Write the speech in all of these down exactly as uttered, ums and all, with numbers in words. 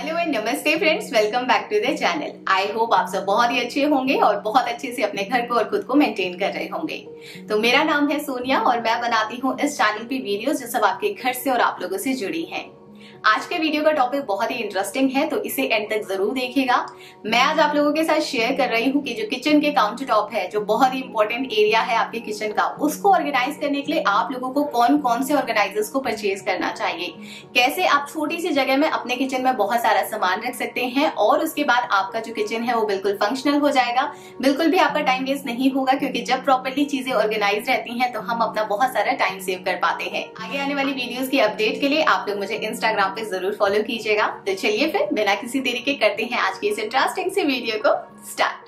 Hello and namaste friends, welcome back to the channel. I hope आप सब बहुत ही अच्छे होंगे और बहुत अच्छे से अपने घर को और खुद को मेंटेन कर रहे होंगे। तो मेरा नाम है सोनिया और मैं बनाती हूँ इस चैनल पे वीडियोस जो सब आपके घर से और आप लोगों से जुड़ी हैं। आज के वीडियो का टॉपिक बहुत ही इंटरेस्टिंग है, तो इसे एंड तक जरूर देखिएगा। मैं आज आप लोगों के साथ शेयर कर रही हूँ कि जो किचन के काउंटर टॉप है, जो बहुत ही इंपॉर्टेंट एरिया है आपके किचन का, उसको ऑर्गेनाइज करने के लिए आप लोगों को कौन कौन से ऑर्गेनाइजर्स को परचेज करना चाहिए, कैसे आप छोटी सी जगह में अपने किचन में बहुत सारा सामान रख सकते हैं और उसके बाद आपका जो किचन है वो बिल्कुल फंक्शनल हो जाएगा। बिल्कुल भी आपका टाइम वेस्ट नहीं होगा, क्योंकि जब प्रॉपरली चीजें ऑर्गेनाइज रहती हैं तो हम अपना बहुत सारा टाइम सेव कर पाते हैं। आगे आने वाली वीडियोस की अपडेट के लिए आप लोग मुझे इंस्टाग्राम पे जरूर फॉलो कीजिएगा। तो चलिए फिर बिना किसी देरी के करते हैं आज की इस इंटरेस्टिंग सी वीडियो को स्टार्ट।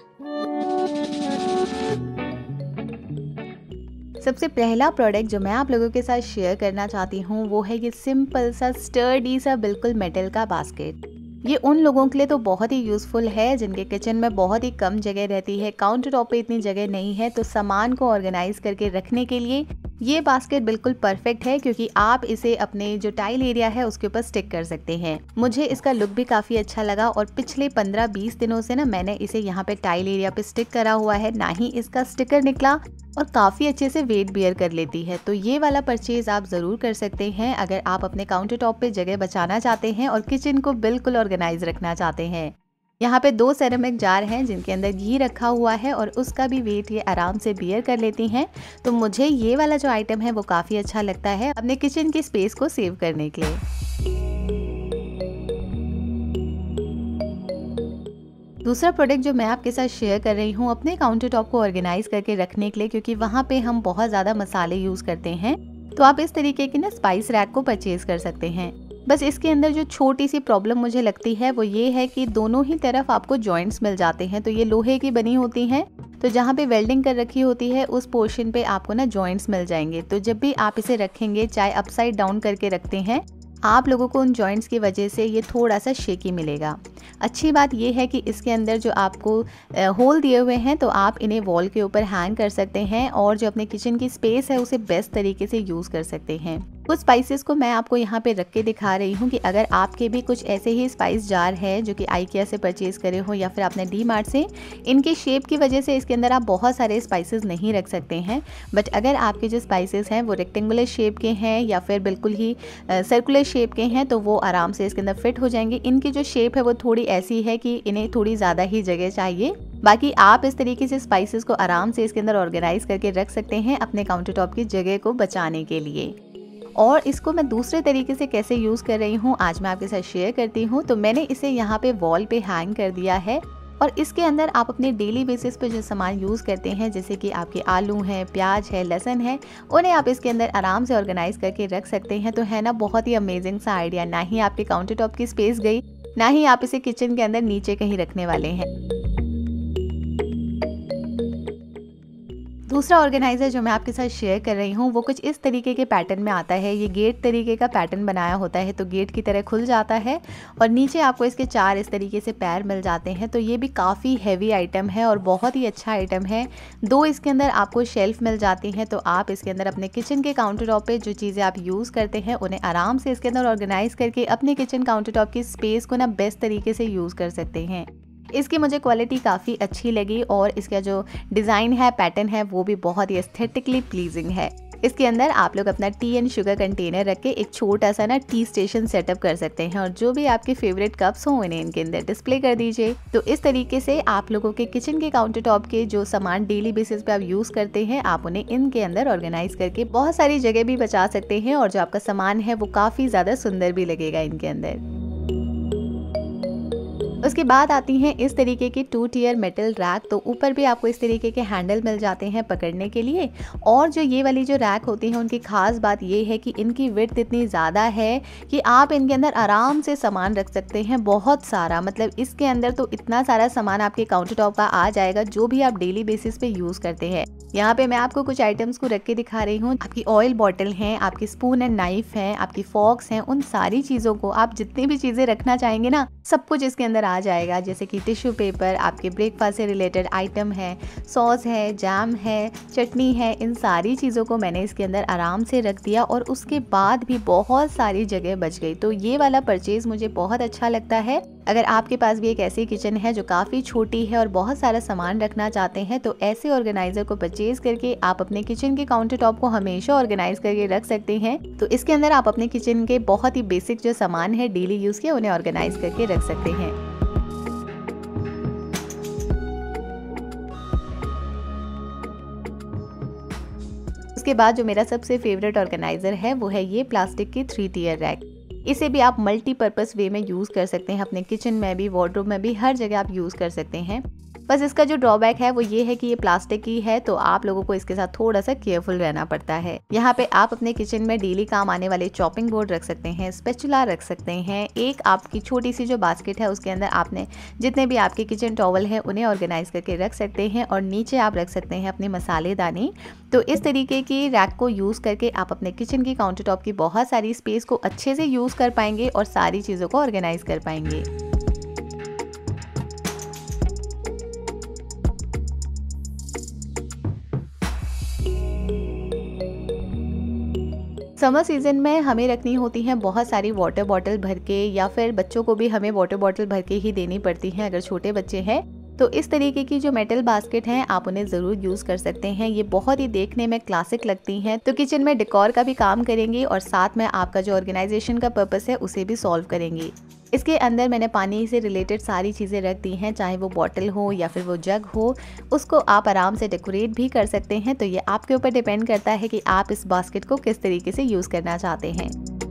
सबसे पहला प्रोडक्ट जो मैं आप लोगों के साथ शेयर करना चाहती हूँ वो है ये सिंपल सा स्टर्डी सा बिल्कुल मेटल का बास्केट। ये उन लोगों के लिए तो बहुत ही यूज़फुल है जिनके किचन में बहुत ही कम जगह रहती है, काउंटर टॉप पे इतनी जगह नहीं है, तो सामान को ऑर्गेनाइज करके रखने के लिए ये बास्केट बिल्कुल परफेक्ट है, क्योंकि आप इसे अपने जो टाइल एरिया है उसके ऊपर स्टिक कर सकते हैं। मुझे इसका लुक भी काफ़ी अच्छा लगा और पिछले पंद्रह बीस दिनों से ना मैंने इसे यहाँ पे टाइल एरिया पे स्टिक करा हुआ है, ना ही इसका स्टिकर निकला और काफ़ी अच्छे से वेट बियर कर लेती है। तो ये वाला परचेज आप ज़रूर कर सकते हैं अगर आप अपने काउंटर टॉप पे जगह बचाना चाहते हैं और किचन को बिल्कुल ऑर्गेनाइज रखना चाहते हैं। यहाँ पे दो सेरेमिक जार हैं जिनके अंदर घी रखा हुआ है और उसका भी वेट ये आराम से बियर कर लेती हैं। तो मुझे ये वाला जो आइटम है वो काफ़ी अच्छा लगता है अपने किचन की स्पेस को सेव करने के लिए। दूसरा प्रोडक्ट जो मैं आपके साथ शेयर कर रही हूँ अपने काउंटर टॉप को ऑर्गेनाइज करके रखने के लिए, क्योंकि वहाँ पे हम बहुत ज़्यादा मसाले यूज़ करते हैं, तो आप इस तरीके की ना स्पाइस रैक को परचेज कर सकते हैं। बस इसके अंदर जो छोटी सी प्रॉब्लम मुझे लगती है वो ये है कि दोनों ही तरफ आपको जॉइंट्स मिल जाते हैं। तो ये लोहे की बनी होती हैं, तो जहाँ पे वेल्डिंग कर रखी होती है उस पोर्शन पे आपको ना जॉइंट्स मिल जाएंगे। तो जब भी आप इसे रखेंगे, चाहे अपसाइड डाउन करके रखते हैं, आप लोगों को उन जॉइंट्स की वजह से ये थोड़ा सा शेकी मिलेगा। अच्छी बात ये है कि इसके अंदर जो आपको होल दिए हुए हैं तो आप इन्हें वॉल के ऊपर हैंग कर सकते हैं और जो अपने किचन की स्पेस है उसे बेस्ट तरीके से यूज़ कर सकते हैं। कुछ स्पाइसेस को मैं आपको यहाँ पे रख के दिखा रही हूँ कि अगर आपके भी कुछ ऐसे ही स्पाइस जार है जो कि आइकिया से परचेज करे हो या फिर आपने डी मार्ट से, इनके शेप की वजह से इसके अंदर आप बहुत सारे स्पाइसेस नहीं रख सकते हैं। बट अगर आपके जो स्पाइसेस हैं वो रेक्टेंगुलर शेप के हैं या फिर बिल्कुल ही सर्कुलर शेप के हैं तो वो आराम से इसके अंदर फिट हो जाएंगे। इनकी जो शेप है वो थोड़ी ऐसी है कि इन्हें थोड़ी ज़्यादा ही जगह चाहिए। बाकी आप इस तरीके से स्पाइसेस को आराम से इसके अंदर ऑर्गेनाइज करके रख सकते हैं अपने काउंटर टॉप की जगह को बचाने के लिए। और इसको मैं दूसरे तरीके से कैसे यूज़ कर रही हूँ आज मैं आपके साथ शेयर करती हूँ। तो मैंने इसे यहाँ पे वॉल पे हैंग कर दिया है और इसके अंदर आप अपने डेली बेसिस पे जो सामान यूज़ करते हैं, जैसे कि आपके आलू हैं, प्याज है, लहसुन है, उन्हें आप इसके अंदर आराम से ऑर्गेनाइज करके रख सकते हैं। तो है ना बहुत ही अमेजिंग सा आइडिया। ना ही आपके काउंटर टॉप की स्पेस गई, ना ही आप इसे किचन के अंदर नीचे कहीं रखने वाले हैं। दूसरा ऑर्गेनाइज़र जो मैं आपके साथ शेयर कर रही हूँ वो कुछ इस तरीके के पैटर्न में आता है। ये गेट तरीके का पैटर्न बनाया होता है, तो गेट की तरह खुल जाता है और नीचे आपको इसके चार इस तरीके से पैर मिल जाते हैं। तो ये भी काफ़ी हैवी आइटम है और बहुत ही अच्छा आइटम है। दो इसके अंदर आपको शेल्फ मिल जाती हैं, तो आप इसके अंदर अपने किचन के काउंटर टॉप पर जो चीज़ें आप यूज़ करते हैं उन्हें आराम से इसके अंदर ऑर्गेनाइज करके अपने किचन काउंटर टॉप की स्पेस को ना बेस्ट तरीके से यूज़ कर सकते हैं। इसकी मुझे क्वालिटी काफ़ी अच्छी लगी और इसका जो डिज़ाइन है, पैटर्न है, वो भी बहुत ही एस्थेटिकली प्लीजिंग है। इसके अंदर आप लोग अपना टी एंड शुगर कंटेनर रख के एक छोटा सा ना टी स्टेशन सेटअप कर सकते हैं और जो भी आपके फेवरेट कप्स हों उन्हें इनके अंदर डिस्प्ले कर दीजिए। तो इस तरीके से आप लोगों के किचन के काउंटर टॉप के जो सामान डेली बेसिस पे आप यूज़ करते हैं, आप उन्हें इनके अंदर ऑर्गेनाइज करके बहुत सारी जगह भी बचा सकते हैं और जो आपका सामान है वो काफ़ी ज़्यादा सुंदर भी लगेगा इनके अंदर। उसके बाद आती हैं इस तरीके की टू टियर मेटल रैक। तो ऊपर भी आपको इस तरीके के हैंडल मिल जाते हैं पकड़ने के लिए। और जो ये वाली जो रैक होती है उनकी खास बात ये है कि इनकी विड्थ इतनी ज़्यादा है कि आप इनके अंदर आराम से सामान रख सकते हैं, बहुत सारा। मतलब इसके अंदर तो इतना सारा सामान आपके काउंटर टॉप का आ जाएगा जो भी आप डेली बेसिस पे यूज़ करते हैं। यहाँ पे मैं आपको कुछ आइटम्स को रख के दिखा रही हूँ। आपकी ऑयल बॉटल हैं, आपकी स्पून एंड नाइफ हैं, आपकी फॉक्स हैं, उन सारी चीज़ों को आप जितनी भी चीज़ें रखना चाहेंगे ना, सब कुछ इसके अंदर आ आ जाएगा, जैसे कि टिश्यू पेपर, आपके ब्रेकफास्ट से रिलेटेड आइटम है, सॉस है, जैम है, चटनी है, इन सारी चीज़ों को मैंने इसके अंदर आराम से रख दिया और उसके बाद भी बहुत सारी जगह बच गई। तो ये वाला परचेज़ मुझे बहुत अच्छा लगता है। अगर आपके पास भी एक ऐसी किचन है जो काफ़ी छोटी है और बहुत सारा सामान रखना चाहते हैं, तो ऐसे ऑर्गेनाइज़र को परचेज़ करके आप अपने किचन के काउंटर टॉप को हमेशा ऑर्गेनाइज करके रख सकते हैं। तो इसके अंदर आप अपने किचन के बहुत ही बेसिक जो सामान है डेली यूज़ के, उन्हें ऑर्गेनाइज करके रख सकते हैं। उसके बाद जो मेरा सबसे फेवरेट ऑर्गेनाइज़र है वो है ये प्लास्टिक की थ्री टियर रैक। इसे भी आप मल्टीपर्पज़ वे में यूज़ कर सकते हैं, अपने किचन में भी, वार्डरोब में भी, हर जगह आप यूज़ कर सकते हैं। बस इसका जो ड्रॉबैक है वो ये है कि ये प्लास्टिक की है, तो आप लोगों को इसके साथ थोड़ा सा केयरफुल रहना पड़ता है। यहाँ पे आप अपने किचन में डेली काम आने वाले चॉपिंग बोर्ड रख सकते हैं, स्पैचुला रख सकते हैं, एक आपकी छोटी सी जो बास्केट है उसके अंदर आपने जितने भी आपके किचन टॉवल हैं उन्हें ऑर्गेनाइज करके रख सकते हैं, और नीचे आप रख सकते हैं अपने मसालेदानी। तो इस तरीके की रैक को यूज़ करके आप अपने किचन की काउंटर टॉप की बहुत सारी स्पेस को अच्छे से यूज़ कर पाएंगे और सारी चीज़ों को ऑर्गेनाइज कर पाएंगे। समर सीज़न में हमें रखनी होती हैं बहुत सारी वाटर बॉटल भर के, या फिर बच्चों को भी हमें वाटर बॉटल भर के ही देनी पड़ती हैं अगर छोटे बच्चे हैं। तो इस तरीके की जो मेटल बास्केट हैं आप उन्हें ज़रूर यूज़ कर सकते हैं। ये बहुत ही देखने में क्लासिक लगती हैं, तो किचन में डेकोर का भी काम करेंगी और साथ में आपका जो ऑर्गेनाइजेशन का पर्पस है उसे भी सॉल्व करेंगी। इसके अंदर मैंने पानी से रिलेटेड सारी चीज़ें रख दी हैं, चाहे वो बॉटल हो या फिर वो जग हो, उसको आप आराम से डेकोरेट भी कर सकते हैं। तो ये आपके ऊपर डिपेंड करता है कि आप इस बास्केट को किस तरीके से यूज़ करना चाहते हैं।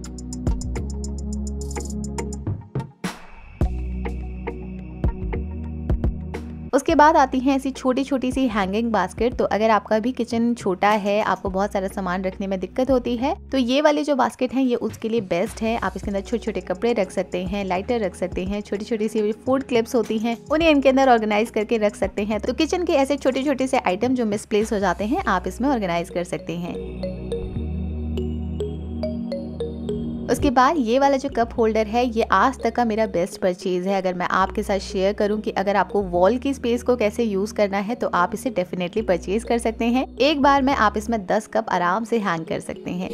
उसके बाद आती हैं ऐसी छोटी छोटी सी हैंगिंग बास्केट। तो अगर आपका भी किचन छोटा है, आपको बहुत सारा सामान रखने में दिक्कत होती है, तो ये वाली जो बास्केट है ये उसके लिए बेस्ट है। आप इसके अंदर छोटे छोटे कपड़े रख सकते हैं, लाइटर रख सकते हैं, छोटी छोटी सी फूड क्लिप्स होती हैं उन्हें इनके अंदर ऑर्गेनाइज करके रख सकते हैं। तो किचन के ऐसे छोटे छोटे से आइटम जो मिसप्लेस हो जाते हैं आप इसमें ऑर्गेनाइज कर सकते हैं। उसके बाद ये वाला जो कप होल्डर है ये आज तक का मेरा बेस्ट परचेज है। अगर मैं आपके साथ शेयर करूं कि अगर आपको वॉल की स्पेस को कैसे यूज करना है तो आप इसे डेफिनेटली परचेज कर सकते हैं। एक बार में आप इसमें दस कप आराम से हैंग कर सकते हैं।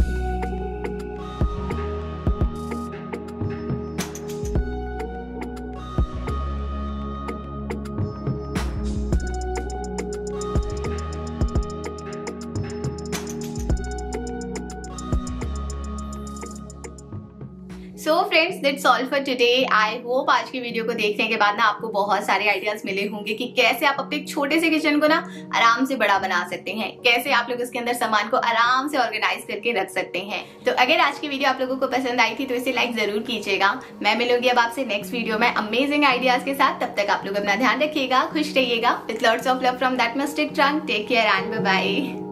So friends, that's all for today. I hope आज की वीडियो को देखने के बाद ना आपको बहुत सारे आइडियाज मिले होंगे कि कैसे आप अपने छोटे से किचन को ना आराम से बड़ा बना सकते हैं, कैसे आप लोग उसके अंदर सामान को आराम से ऑर्गेनाइज करके रख सकते हैं। तो अगर आज की वीडियो आप लोगों को पसंद आई थी तो इसे लाइक जरूर कीजिएगा। मैं मिलूंगी अब आपसे नेक्स्ट वीडियो में अमेजिंग आइडियाज के साथ। तब तक आप लोग अपना ध्यान रखिएगा, खुश रहिएगा। With lots of love from that mystic trunk. Take care and bye bye.